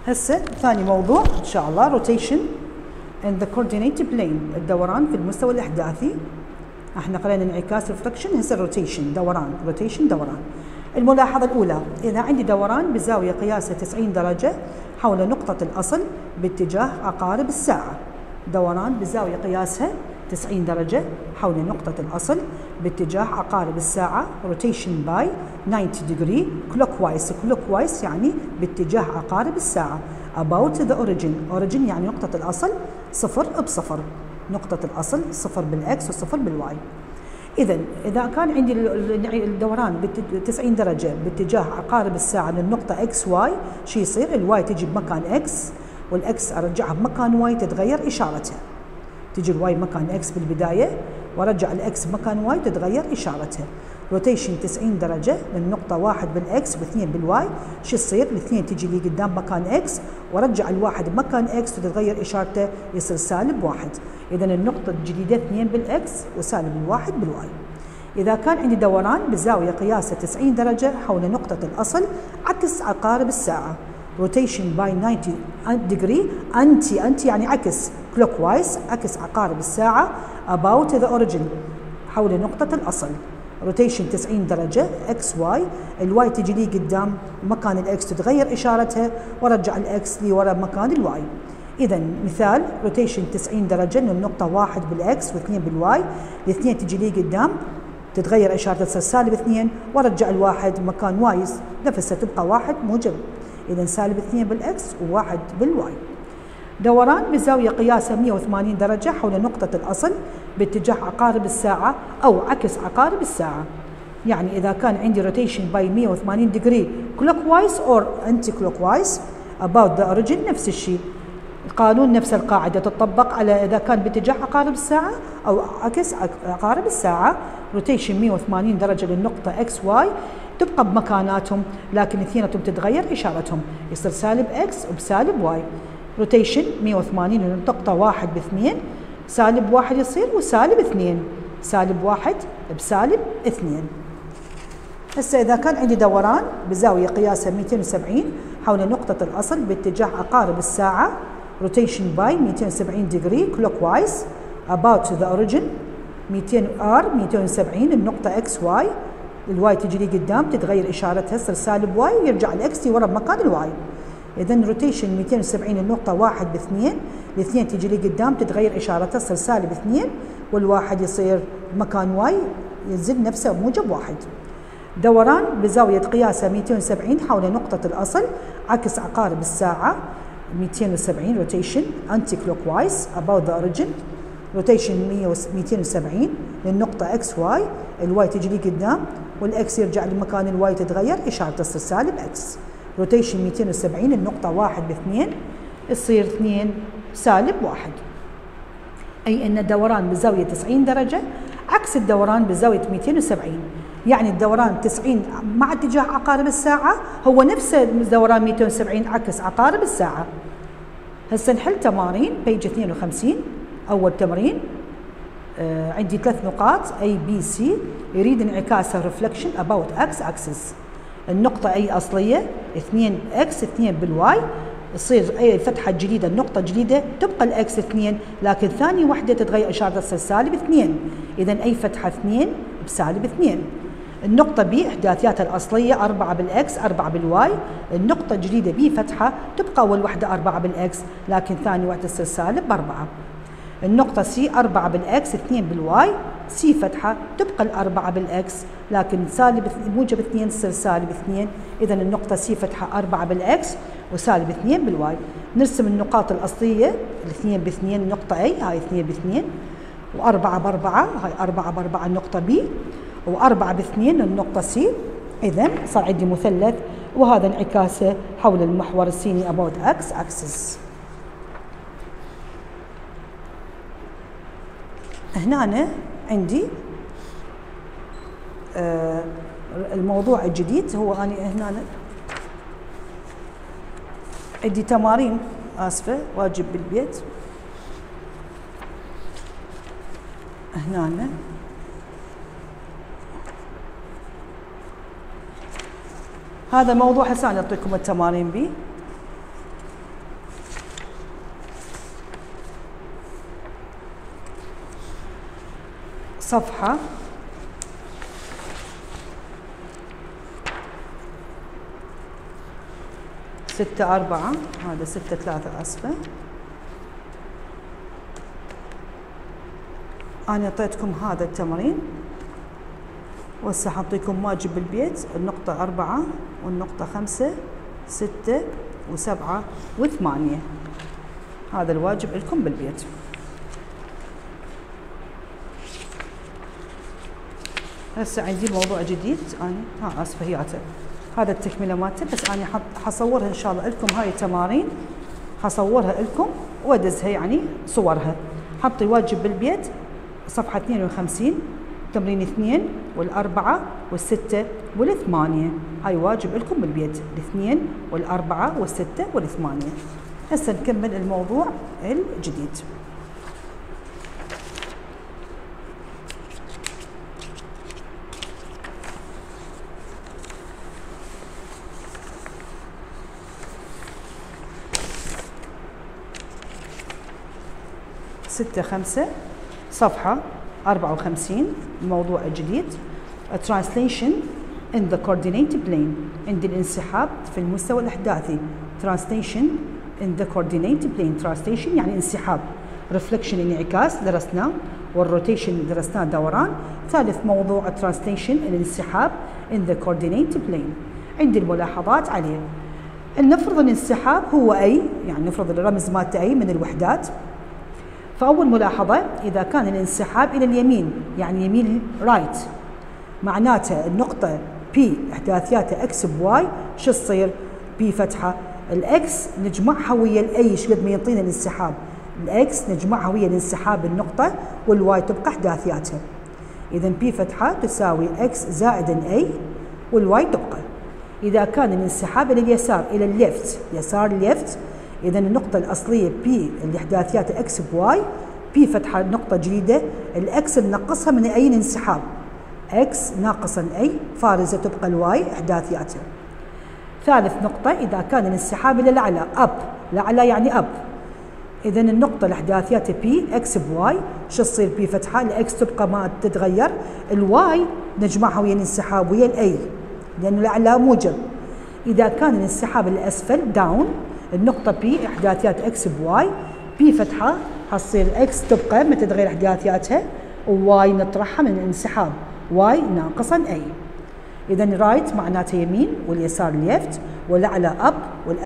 هسه ثاني موضوع ان شاء الله rotation in the coordinate plane، الدوران في المستوى الاحداثي. احنا قرينا انعكاس reflection، هسه روتيشن دوران، روتيشن دوران. الملاحظة الأولى، إذا عندي دوران بزاوية قياسها 90 درجة حول نقطة الأصل باتجاه عقارب الساعة، دوران بزاوية قياسها 90 درجة حول نقطة الأصل باتجاه عقارب الساعة، rotation by 90 degree clockwise، clockwise يعني باتجاه عقارب الساعة. about the origin، origin يعني نقطة الأصل صفر بصفر، نقطة الأصل صفر بالإكس وصفر بالواي. إذا كان عندي الدوران 90 درجة باتجاه عقارب الساعة للنقطة إكس واي، شو يصير؟ الواي تجي بمكان إكس والإكس أرجعها بمكان واي تتغير إشارتها. تجي الواي مكان إكس بالبداية وأرجع الإكس بمكان واي تتغير إشارتها. روتيشن 90 درجة للنقطة 1 بالإكس و2 بالواي، شو يصير؟ الاثنين تجي لي قدام مكان إكس وأرجع الواحد بمكان إكس وتتغير إشارته يصير -1. إذا النقطة الجديدة 2 بالإكس وسالب1 بالواي. إذا كان عندي دوران بزاوية قياسها 90 درجة حول نقطة الأصل عكس عقارب الساعة، روتيشن باي 90 degree أنتي يعني عكس، clockwise عكس عقارب الساعة، about the origin حول نقطة الأصل، روتيشن 90 درجة اكس واي، الواي تجي لي قدام مكان الاكس تتغير اشارتها وارجع الاكس لي ورا مكان الواي. اذا مثال روتيشن 90 درجة للنقطة 1 بالاكس و2 بالواي، الاثنين تجي لي قدام تتغير اشارتها تصير -2 وارجع الواحد مكان واي نفسها تبقى 1 موجب، اذا -2 بالاكس و1 بالواي. دوران بزاوية قياسها 180 درجة حول نقطة الأصل باتجاه عقارب الساعة أو عكس عقارب الساعة، يعني إذا كان عندي روتيشن باي 180 degree clockwise or anti clockwise about the origin، نفس الشيء، القانون نفس القاعدة تطبق على إذا كان باتجاه عقارب الساعة أو عكس عقارب الساعة. روتيشن 180 درجة للنقطة x y تبقى بمكاناتهم، لكن اثنيناتهم تتغير إشارتهم، يصير سالب x وبسالب y. روتيشن 180 للنقطة 1 ب2، -1 يصير وسالب2، -1 بسالب 2. هسه إذا كان عندي دوران بزاوية قياسها 270 حول نقطة الأصل باتجاه عقارب الساعة، روتيشن باي 270 degree clockwise about the origin 270 النقطة x y، الواي تجي لي قدام تتغير إشارتها تصير سالب واي ويرجع الإكس ورا بمكان الواي. إذا روتيشن 270 النقطة 1 ب2، الاثنين تجي لي قدام تتغير إشارتها تصير -2 والواحد يصير مكان واي ينزل نفسه موجب 1. دوران بزاوية قياسها 270 حول نقطة الأصل عكس عقارب الساعة 270 روتيشن أنتي كلوكوايز about the origin، روتيشن 270 للنقطة اكس واي، الواي تجي لي قدام والاكس يرجع لمكان الواي تتغير إشارته تصير -x. روتيشن 270 النقطة 1 ب2 تصير 2 -1، أي أن الدوران بزاوية 90 درجة عكس الدوران بزاوية 270، يعني الدوران 90 مع اتجاه عقارب الساعة هو نفس الدوران 270 عكس عقارب الساعة. هسه نحل تمارين بيج 52. أول تمرين عندي 3 نقاط A B C، يريد انعكاسها reflection about X axis. النقطة أي أصلية 2x 2 بالواي، تصير أي فتحة جديدة النقطة جديدة تبقى الإكس 2، لكن ثاني وحدة تتغير إشارتها تصير -2، إذا أي فتحة 2 بسالب 2. النقطة B إحداثياتها الأصلية 4 بالإكس 4 بالواي، النقطة الجديدة B فتحة تبقى أول وحدة 4 بالإكس لكن ثاني وحدة تصير -4. النقطة C 4 بالإكس 2 بالواي، C فتحة تبقى الأربعة بالإكس لكن موجب 2 تصير -2، إذا النقطة C فتحة 4 بالإكس وسالب 2 بالواي. نرسم النقاط الأصلية 2 ب2 النقطة A، هاي 2 ب2، و4 ب4 هاي 4 ب4 النقطة B، و4 ب2 النقطة C. إذا صار عندي مثلث وهذا انعكاسه حول المحور السيني about X axis. هنا عندي الموضوع الجديد هو أنا هنا عندي تمارين، آسفة واجب بالبيت. هنا هذا موضوع هسه أنا أعطيكم التمارين بيه. صفحة 6/4 هذا 6/3 آسفة. أنا أعطيتكم هذا التمرين وهسه حاعطيكم واجب بالبيت، النقطة 4 والنقطة 5 6 و7 و8. هذا الواجب لكم بالبيت. هسه عندي موضوع جديد أنا آسفة هياته، هذا التكملة مالته، بس أنا حصورها إن شاء الله لكم. هاي التمارين حصورها لكم وأدزها يعني صورها. حطي واجب بالبيت صفحة 52 تمرين 2 وال4 وال6 وال8. هاي واجب لكم بالبيت، ال2 وال4 وال6 وال8. هسه نكمل الموضوع الجديد. ستة 5 صفحة 54 الموضوع الجديد Translation in the coordinate plane. عند الانسحاب في المستوى الأحداثي. Translation in the coordinate plane. Translation يعني انسحاب. Reflection انعكاس درسناه، والروتيشن درسناه دوران. ثالث موضوع Translation الانسحاب in the coordinate plane. عندي الملاحظات عليه. نفرض الانسحاب هو أي، يعني نفرض الرمز مالته أي من الوحدات. فأول ملاحظة إذا كان الانسحاب إلى اليمين يعني يمين رايت، معناته النقطة P إحداثياتها X بواي شو تصير؟ P فتحة الإكس نجمعها ويا الأي شقد ما يعطينا الانسحاب، الإكس نجمعها ويا الانسحاب النقطة والواي تبقى إحداثياتها. إذا P فتحة تساوي X زائد الأي والواي تبقى. إذا كان الانسحاب إلى اليسار إلى الليفت يسار الليفت، إذا النقطة الأصلية P اللي إحداثياتها X بواي، P فتحة نقطة جديدة الإكس ننقصها من أي انسحاب، X ناقصا أي فارزة تبقى الواي إحداثياتها. ثالث نقطة إذا كان الانسحاب إلى الأعلى أب، الأعلى يعني أب، إذا النقطة الإحداثياتها P X بواي شو تصير؟ P فتحة الإكس تبقى ما تتغير، الواي نجمعها ويا الانسحاب ويا الأي لأن الأعلى موجب. إذا كان الانسحاب الأسفل داون، النقطة P إحداثيات X بواي، P فتحة حتصير X تبقى ما تتغير إحداثياتها، وواي نطرحها من الانسحاب، واي ناقصا أي. إذا رايت معناته يمين واليسار ليفت، والأعلى أب